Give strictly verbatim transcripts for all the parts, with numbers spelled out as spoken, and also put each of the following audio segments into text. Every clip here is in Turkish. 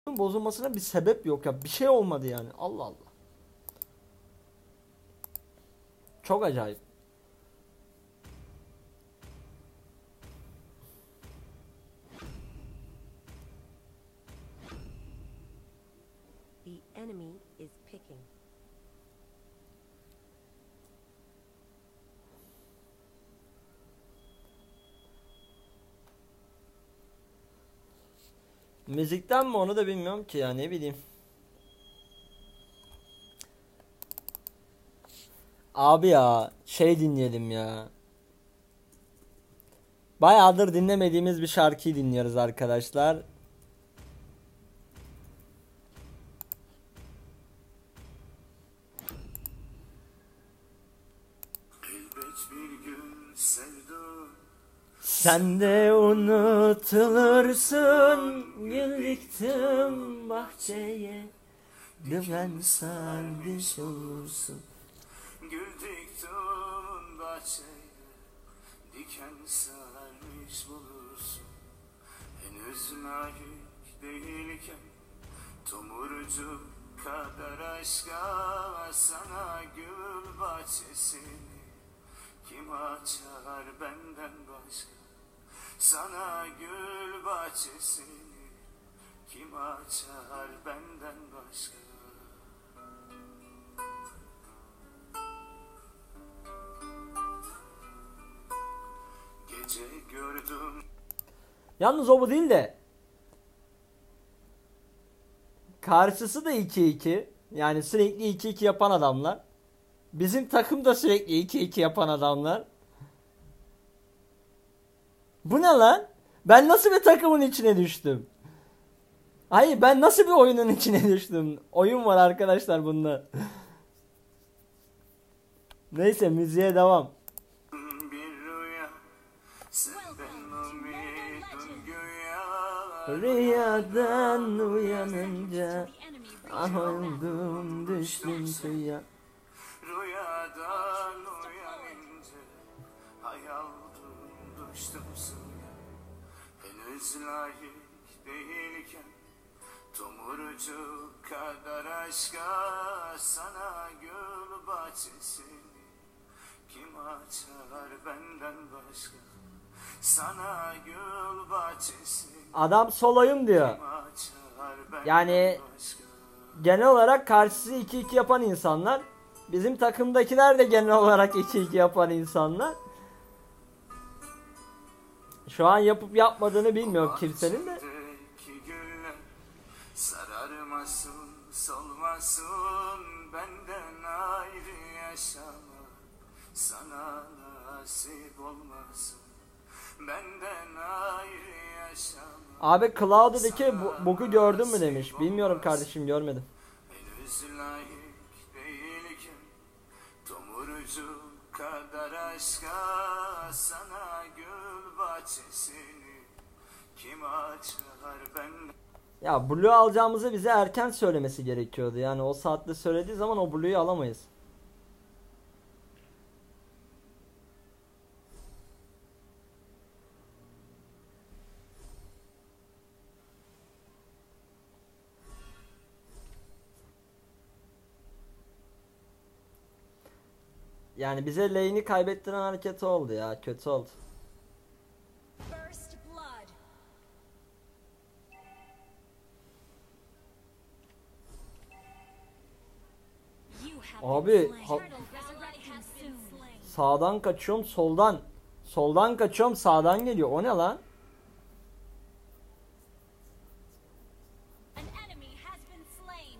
bozulmasına bir sebep yok ya. Bir şey olmadı yani. Allah Allah. Çok acayip. The enemy is picking. Müzikten mi onu da bilmiyorum ki ya, ne bileyim. Abi ya şey dinleyelim ya. Bayağıdır dinlemediğimiz bir şarkıyı dinliyoruz arkadaşlar. Sen de unutulursun, gül diktim bahçeye, dümen sarmış olursun. Gül diktim bahçeye, diken sarmış bulursun. Henüz layık değilken tomurcuk kadar aşka, sana gül bahçesini kim açar benden başka? Sana gül bahçesini kim açar benden başka? Gece gördüm. Yalnız o bu değil de karşısı da iki iki. Yani sürekli iki iki yapan adamlar. Bizim takım da sürekli iki iki yapan adamlar. Bu ne lan? Ben nasıl bir takımın içine düştüm? Hayır, ben nasıl bir oyunun içine düştüm? Oyun var arkadaşlar bunda. Neyse, müziğe devam. Bir rüya, senden umudum güya. Rüyadan uyanınca ah oldum düştüm suya. Rüyadan uyanınca hayaldım düştüm suya. Henüz layık değilken tomurcuk kadar aşka, sana gül bahçesini kim açar benden başka? Sana gül bahçesini Adam soloyum diyor. kim açar benden Yani başka? genel olarak karşısı iki iki yapan insanlar. Bizim takımdakiler de genel olarak iki iki yapan insanlar. Şu an yapıp yapmadığını bilmiyorum kimsenin de. Bahçedeki güller sararmasın, solmasın, benden ayrı yaşama, sana nasip olmasın, benden ayrı yaşama. Abi Cloud'daki bu, bug'u gördün mü demiş. Bilmiyorum kardeşim, görmedim. Henüz layık değilken tomurcuk kadar aşka, sana gül bahçesini kim açar benden? Ya Blue alacağımızı bize erken söylemesi gerekiyordu. Yani o saatte söylediği zaman o Blue'yu alamayız. Yani bize lane'i kaybettiren hareket oldu ya. Kötü oldu. First blood. You have Abi been slain. ha- Turtle resurrection has been slain. sağdan kaçıyorum, soldan. Soldan kaçıyorum, sağdan geliyor. O ne lan? An enemy has been slain.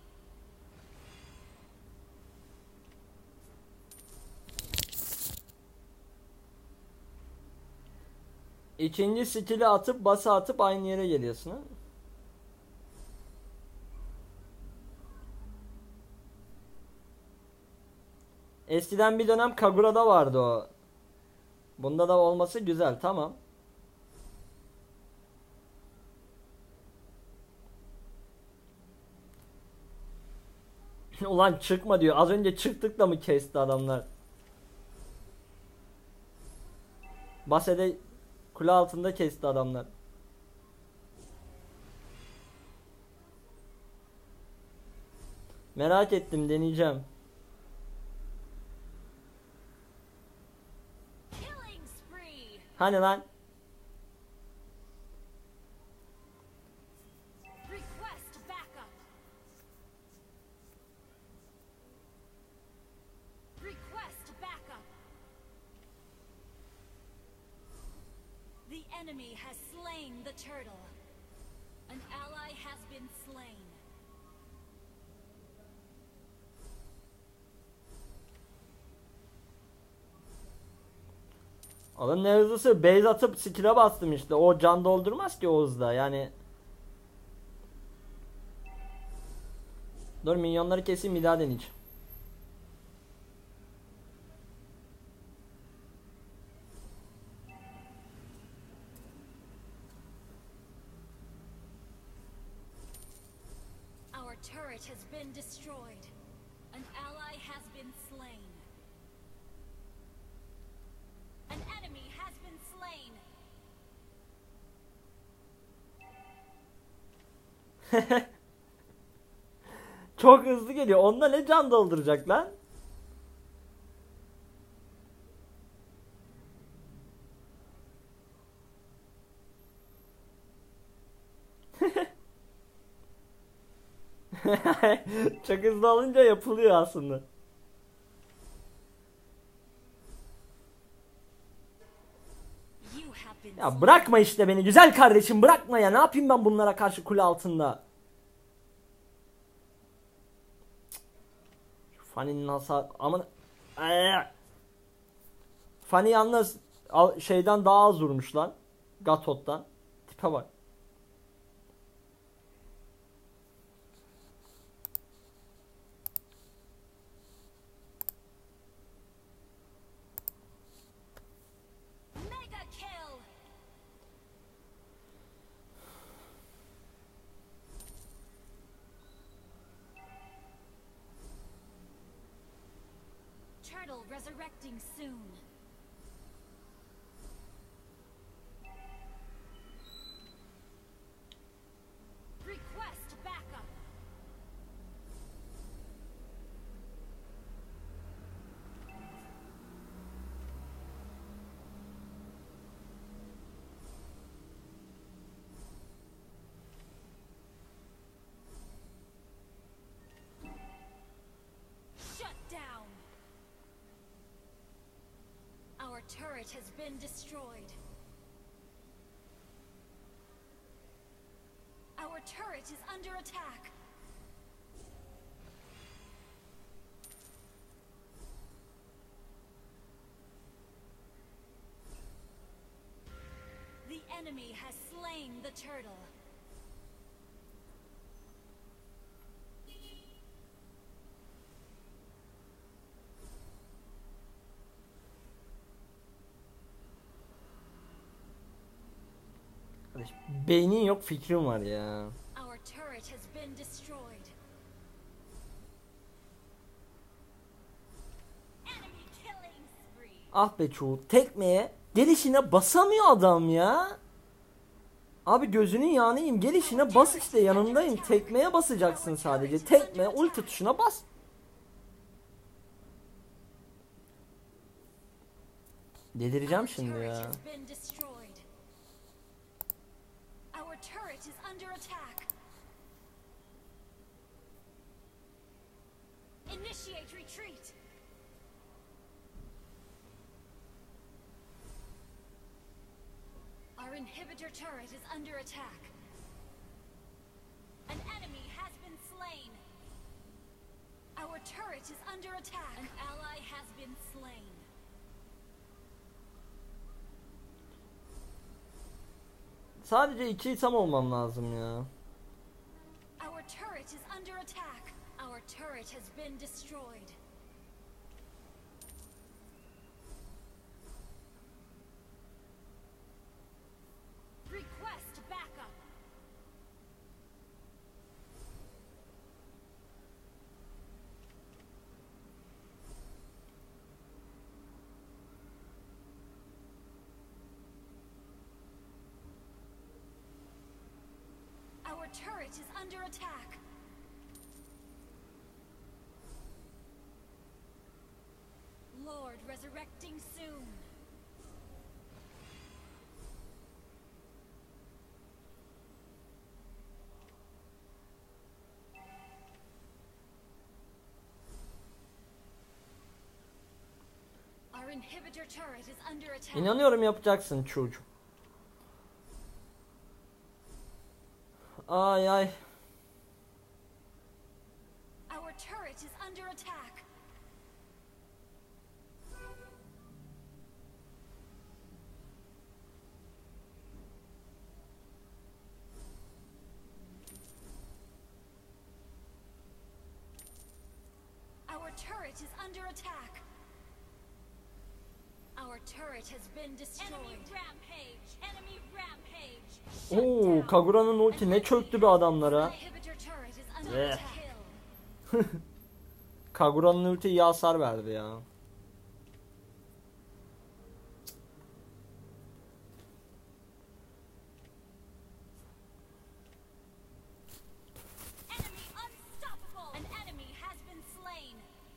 İkinci skill'i atıp basa atıp aynı yere geliyorsun ha. Eskiden bir dönem Kagura'da vardı o. Bunda da olması güzel, tamam. Ulan çıkma diyor. Az önce çıktık da mı kesti adamlar? Base'de kule altında kesti adamlar. Merak ettim, deneyeceğim. Killing spree. Hani lan? Request backup. Request backup. The enemy has slain the turtle. An ally has been slain. Oğlum ne hızlısı, base atıp skill'e bastım işte. O can doldurmaz ki o hızda yani. Dur minyonları keseyim, bir daha deneyeceğim. Our turret has been destroyed. An ally has been slain. An enemy has been slain. Çok hızlı geliyor. Onda ne can dolduracak lan? Çok hızlı olunca yapılıyor aslında. You have been Ya slain. bırakma işte beni güzel kardeşim, bırakma ya. Ne yapayım ben bunlara karşı kule altında? Fanny'nin hasar aman. Eee. Fanny yalnız al- şeyden daha az vurmuş lan. Gatot'tan. Tipe bak. Mega kill. Turtle resurrecting soon. Request backup. Shut down. Our turret has been destroyed. Our turret is under attack. The enemy has slain the turtle. Kardeş, beynin yok, fikrim var ya. Our turret has been destroyed. Enemy killing spree. Ah be çoğu, tekmeye gelişine basamıyor adam ya. Abi gözünün yağını yiyeyim, gelişine bas işte, yanındayım. Tekmeye basacaksın sadece. Tekme, ulti tuşuna bas. Delireceğim Our şimdi turret ya. has been destroyed. Our turret is under attack. Initiate retreat. Our inhibitor turret is under attack. An enemy has been slain. Our turret is under attack. An ally has been slain. Sadece iki item olmam lazım ya. Our turret is under attack. Our turret has been destroyed. Request backup. Our turret is under attack. Lord resurrecting soon. Our inhibitor turret is under attack. İnanıyorum yapacaksın çocuğum. Ay ay. Our turret is under attack. Our turret is under attack. Our turret has been destroyed. Enemy rampage. Enemy rampage. Shut Oo, down. Kagura'nın ulti ne çöktü be adamlara. Inhibitor turret is under Eh. attack. Kagura'nın ulti iyi hasar verdi ya. Enemy unstoppable. An enemy has been slain.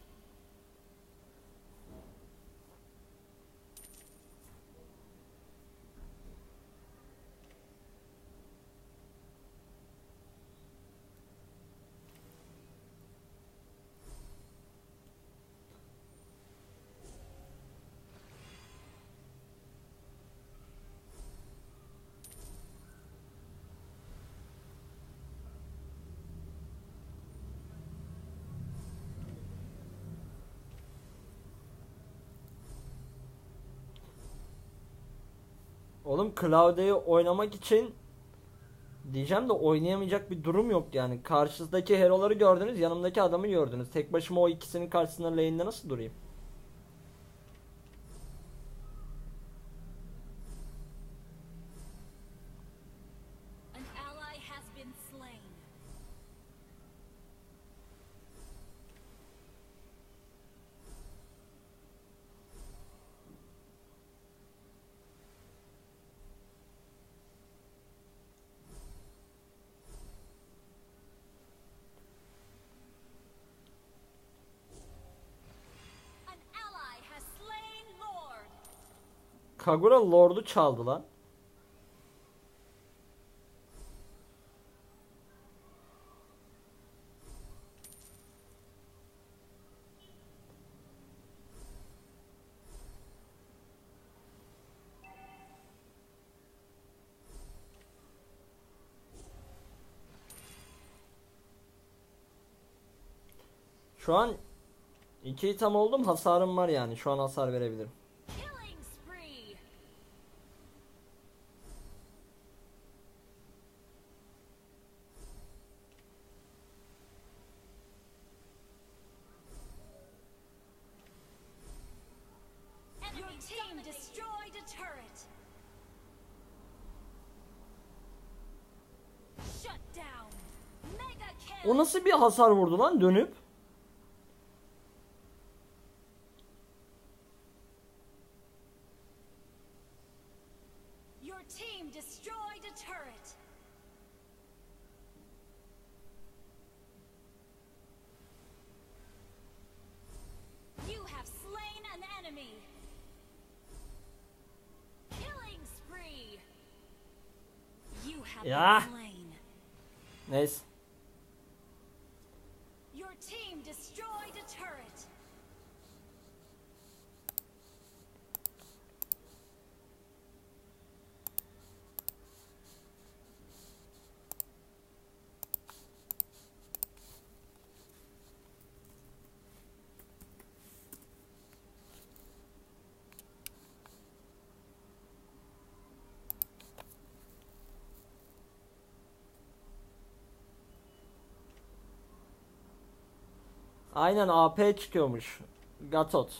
Oğlum Claudio'yu oynamak için diyeceğim de oynayamayacak bir durum yok yani. Karşınızdaki hero'ları gördünüz, yanımdaki adamı gördünüz. Tek başıma o ikisinin karşısında lane'de nasıl durayım? An ally has been slain. An ally has slain Lord. Kagura Lord'u çaldı lan. Şu an iki item oldum, hasarım var yani. Şu an hasar verebilirim. Killing spree. Your team destroyed a turret. Shut down. Mega kill. O nasıl bir hasar vurdu lan dönüp? Your team destroyed a turret. You have slain an enemy. Killing spree. You have Ya. been slain. Neyse. Your team destroyed a turret. Aynen A P çıkıyormuş. Gatot.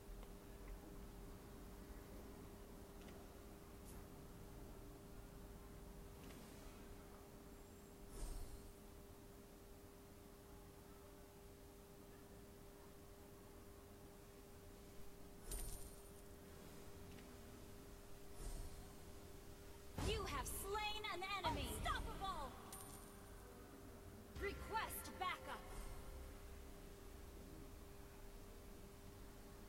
You have slain an enemy. Unstoppable. Request backup.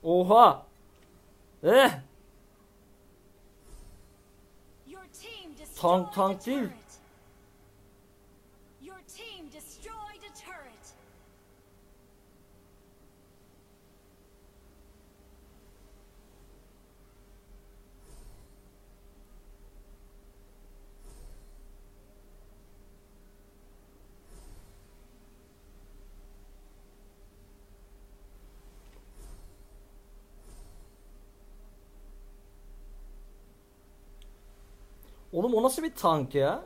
Oha. Eh. Your team destroyed Tank tank a değil. turret. Your team destroyed a turret. Oğlum o nasıl bir tank ya?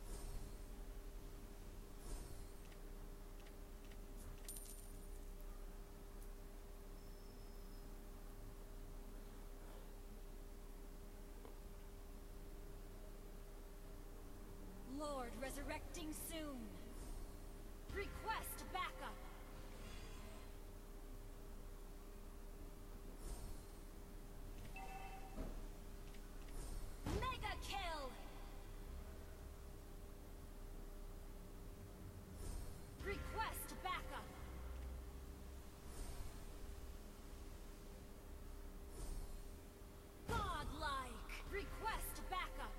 Lord resurrecting soon. Request backup. Mega kill. Request backup. Godlike. Request backup.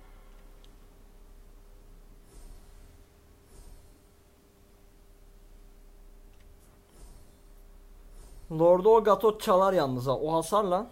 Lord'u o gatot çalar yalnız ha. O hasarla.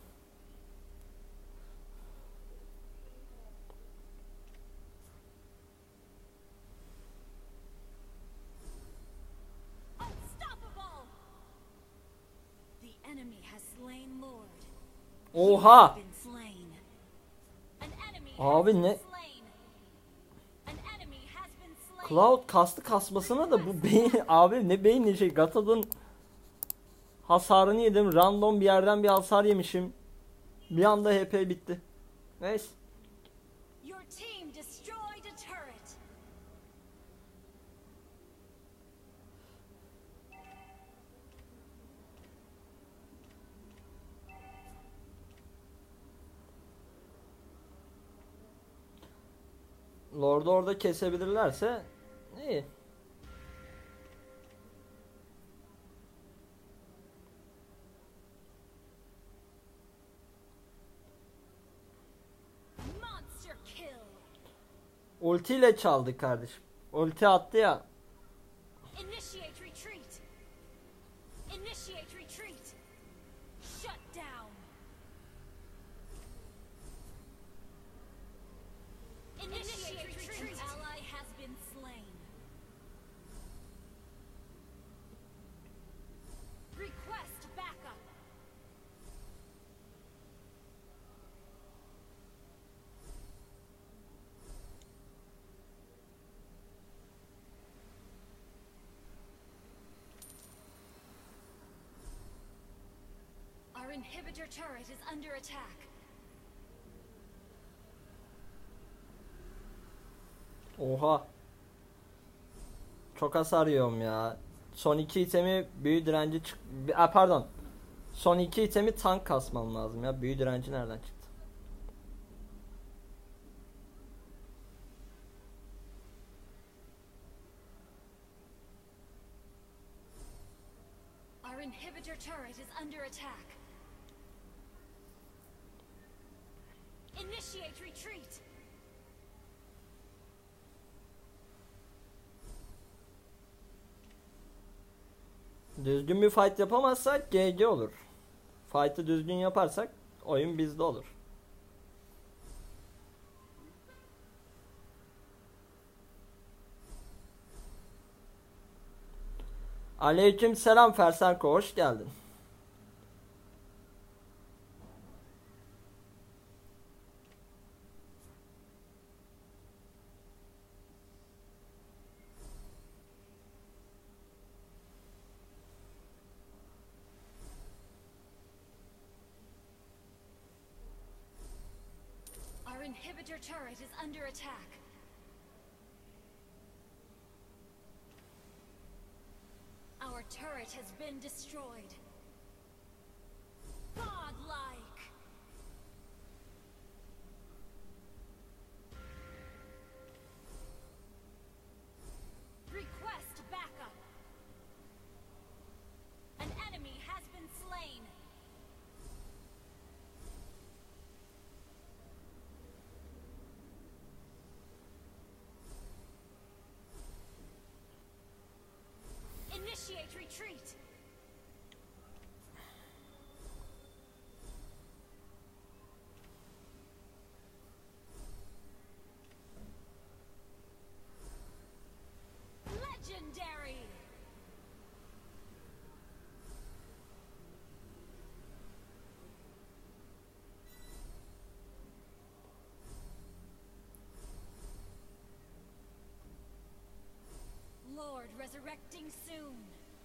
Unstoppable. The enemy has slain Lord. Oha. Been slain. An enemy Abi has ne? been slain. An enemy has been slain. Cloud kastı kasmasına da bu beyin abi ne beyni şey Gatot'un hasarını yedim. Random bir yerden bir hasar yemişim. Bir anda H P bitti. Neyse. Your team destroyed a turret. Lord'u orada kesebilirlerse iyi. Monster kill. Ultiyle çaldı kardeşim. Ulti attı ya. Initiate retreat. Initiate retreat. Shut down. Initiate retreat. Ally has been slain. Request backup. Our inhibitor turret is under attack. Oha. Çok hasar yiyorum ya. Son iki itemi büyü direnci çık... A, pardon. Son iki itemi tank kasmam lazım ya. Büyü direnci nereden çıktı? Our inhibitor turret is under attack. Initiate retreat. Düzgün bir fight yapamazsak G G olur. Fight'ı düzgün yaparsak oyun bizde olur. Aleyküm selam Fersenko, hoş geldin. Our inhibitor turret is under attack. Our turret has been destroyed. Godlike. Request backup. An enemy has been slain. Initiate retreat. Legendary. Lord resurrecting soon.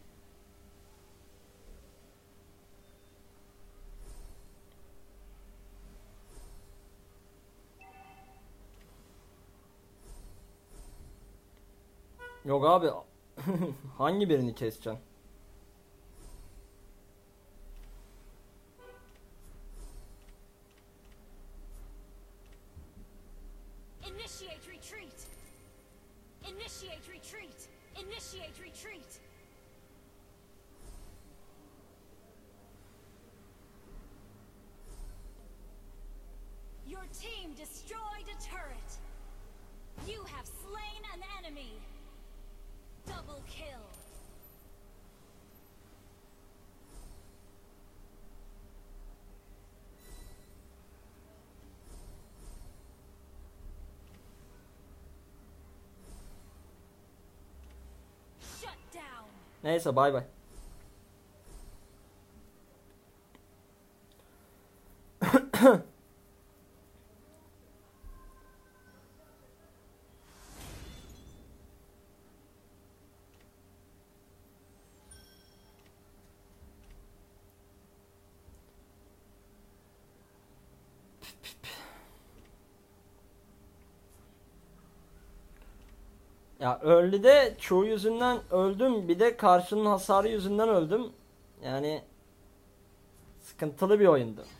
Yok abi. Hangi birini keseceksin? Initiate retreat. Initiate retreat. Initiate retreat. Your team destroyed a turret. You have slain an enemy. Double kill. Shut down. Neyse bay bay. Ya early'de çoğu yüzünden öldüm. Bir de karşının hasarı yüzünden öldüm. Yani sıkıntılı bir oyundu.